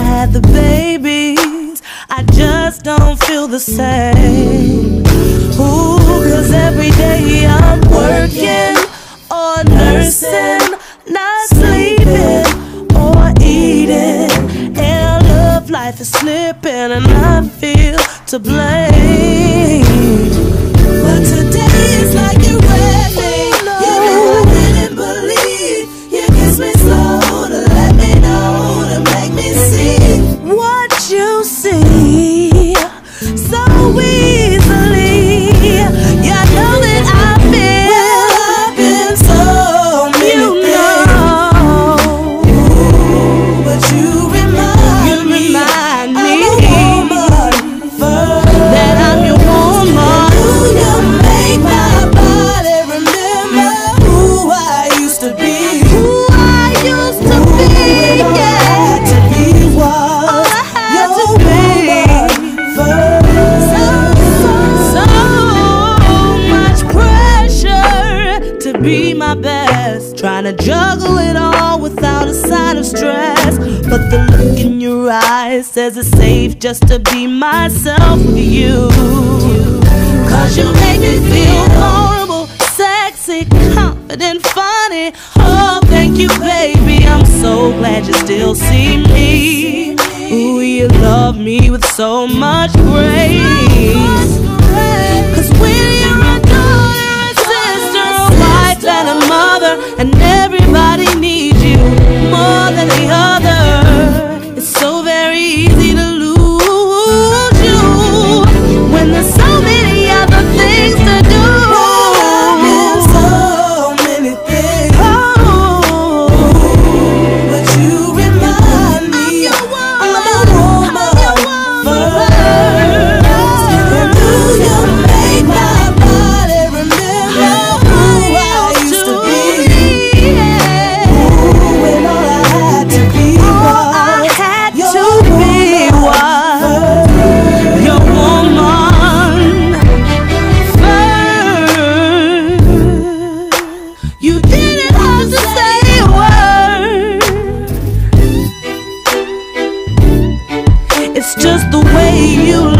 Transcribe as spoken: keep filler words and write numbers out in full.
had the babies, I just don't feel the same. Ooh, cause every day I'm working or nursing, not sleeping or eating, and love life is slipping and I feel to blame. But today is like you read me. You know I didn't believe. You kissed me slow to let me know, to make me see what you see so easily. You know that I feel well, I've been so many you know. Ooh, but you remind you me, remind me I'm a woman first, that I'm your woman. Ooh, you make my body remember who I used to be. Who I used to Ooh, be, yeah. All I had to be was all I had your to be. Woman first. So, so much pressure to be my best, trying to juggle it all without a sign of stress. But the look in your eyes says it's safe just to be myself with you. Cause you make me feel vulnerable, sexy, confident, funny. Oh, thank you, baby, I'm so glad you still see me. Ooh, you love me with so much grace. Cause when you're a daughter, a sister, a wife, and a mother, and everybody needs you more than the other, it's so very easy to lose you when there's so many other things to do. There's so many things. Oh, but you remind me I'm a woman first. And do you make my body remember who I used to be? Ooh, when all I had to be was your woman. Your woman first. You didn't have to say a word. It's just the way you